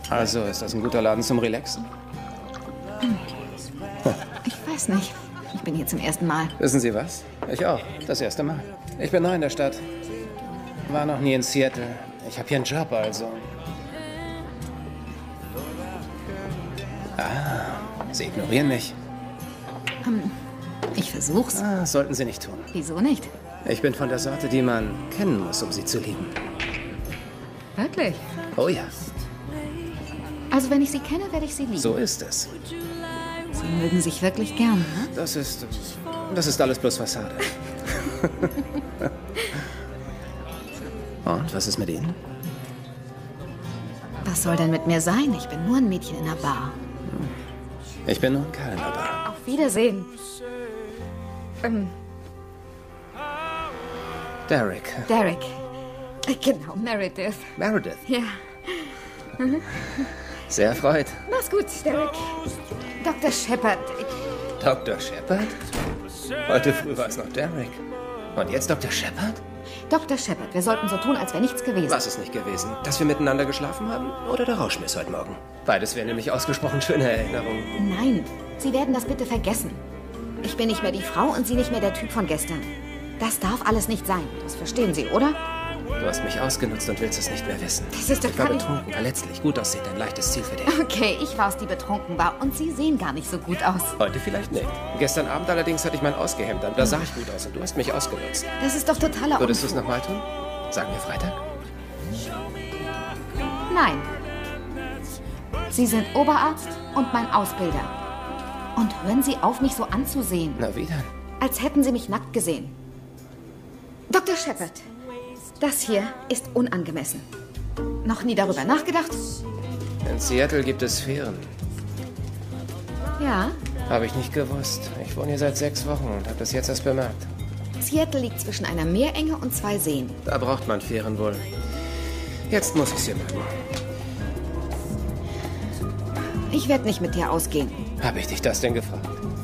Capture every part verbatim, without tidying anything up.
Also, ist das ein guter Laden zum Relaxen? Ich weiß nicht. Ich bin hier zum ersten Mal. Wissen Sie was? Ich auch. Das erste Mal. Ich bin neu in der Stadt. War noch nie in Seattle. Ich habe hier einen Job, also. Ah, Sie ignorieren mich. Ähm, ich versuch's. Ah, sollten Sie nicht tun. Wieso nicht? Ich bin von der Sorte, die man kennen muss, um sie zu lieben. Wirklich? Oh ja, Also wenn ich Sie kenne, werde ich Sie lieben. so ist es. Sie mögen sich wirklich gern, ne? Das ist... Das ist alles bloß Fassade. Und, was ist mit Ihnen? Was soll denn mit mir sein? Ich bin nur ein Mädchen in einer Bar. Ich bin nur ein Kerl, aber... Auf Wiedersehen. Ähm, Derek. Derek. Äh, Genau, Meredith. Meredith. Ja. Sehr erfreut. Mach's gut, Derek. Doktor Shepard. Ich, Doktor Shepard? Heute früh war es noch Derek. Und jetzt Doktor Shepard? Doktor Shepard, wir sollten so tun, als wäre nichts gewesen. Was ist nicht gewesen? Dass wir miteinander geschlafen haben? Oder der Rauschmiss heute Morgen? Beides wären nämlich ausgesprochen schöne Erinnerungen. Nein, Sie werden das bitte vergessen. Ich bin nicht mehr die Frau und Sie nicht mehr der Typ von gestern. Das darf alles nicht sein. Das verstehen Sie, oder? Du hast mich ausgenutzt und willst es nicht mehr wissen. Das ist doch Ich war gar nicht... betrunken, der letztlich gut aussieht. Ein leichtes Ziel für dich. Okay, ich war's, die betrunken war. Und Sie sehen gar nicht so gut aus. Heute vielleicht nicht. Gestern Abend allerdings hatte ich mein Ausgehemd an. Da sah ich gut aus und du hast mich ausgenutzt. Das ist doch totaler Würdest du es Unfug. nochmal tun? Sagen wir Freitag? Nein. Sie sind Oberarzt und mein Ausbilder. Und hören Sie auf, mich so anzusehen, Na wie denn? als hätten Sie mich nackt gesehen. Doktor Shepard, das hier ist unangemessen. Noch nie darüber nachgedacht? In Seattle gibt es Fähren. Ja. Habe ich nicht gewusst. Ich wohne hier seit sechs Wochen und habe das jetzt erst bemerkt. Seattle liegt zwischen einer Meerenge und zwei Seen. Da braucht man Fähren wohl. Jetzt muss ich sie machen. Ich werde nicht mit dir ausgehen. Habe ich dich das denn gefragt?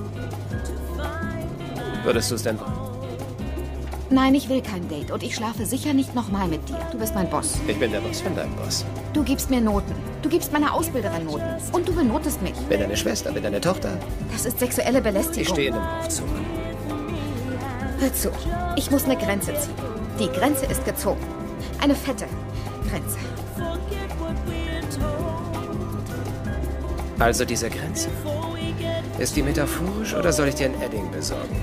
Würdest du es denn wollen? Nein, ich will kein Date und ich schlafe sicher nicht nochmal mit dir. Du bist mein Boss. Ich bin der Boss von deinem Boss. Du gibst mir Noten. Du gibst meiner Ausbilderin Noten. Und du benotest mich. Bin deine Schwester, bin deine Tochter. Das ist sexuelle Belästigung. Ich stehe in einem Aufzug. Hör zu. Ich muss eine Grenze ziehen. Die Grenze ist gezogen. Eine fette Grenze. Also diese Grenze. Ist die metaphorisch oder soll ich dir ein Edding besorgen?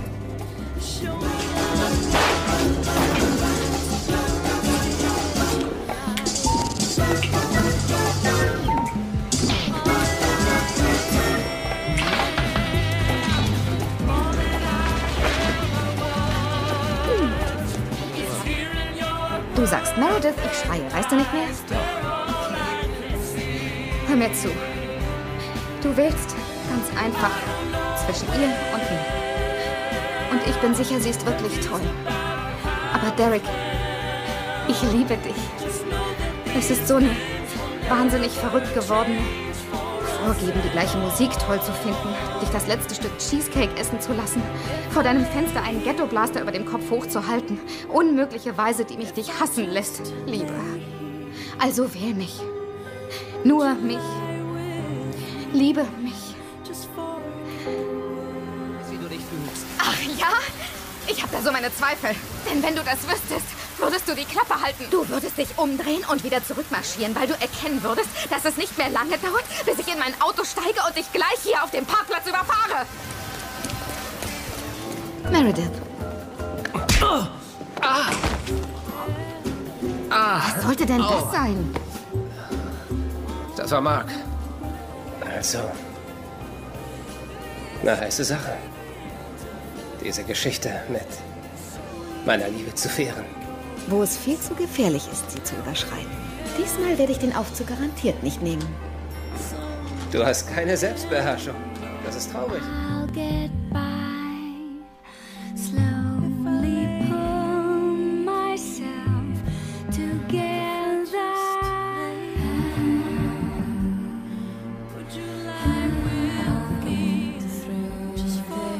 Du sagst Meredith, ich schreie. Weißt du nicht mehr? Okay. Hör mir zu. Du wählst ganz einfach zwischen ihr und mir. Und ich bin sicher, sie ist wirklich toll. Aber Derek, ich liebe dich. Es ist so eine wahnsinnig verrückt gewordene Vorgeben, die gleiche Musik toll zu finden, dich das letzte Stück Cheesecake essen zu lassen, vor deinem Fenster einen Ghetto-Blaster über dem Kopf hochzuhalten. Unmögliche Weise, die mich dich hassen lässt, Liebe. Also wähl mich. Nur mich. Liebe mich. Wie du dich fühlst. Ach ja? Ich habe da so meine Zweifel. Denn wenn du das wüsstest, würdest du die Klappe halten. Du würdest dich umdrehen und wieder zurückmarschieren, weil du erkennen würdest, dass es nicht mehr lange dauert, bis ich in mein Auto steige und dich gleich hier auf dem Parkplatz überfahre. Meredith. Oh. Ah. Ah. Was sollte denn Oh. das sein? Das war Mark. Also, eine heiße Sache. Diese Geschichte mit meiner Liebe zu Fähren. Wo es viel zu gefährlich ist, sie zu überschreiten. Diesmal werde ich den Aufzug garantiert nicht nehmen. Du hast keine Selbstbeherrschung. Das ist traurig. I'll get by. Slowly pull myself together. Would you like me through just for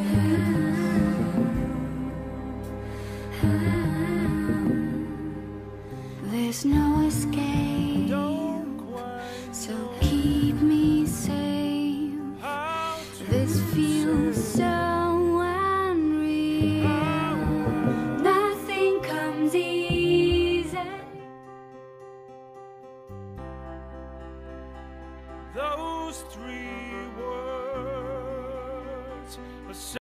There's no escape. So keep This feels so unreal. Nothing comes easy. Those three words are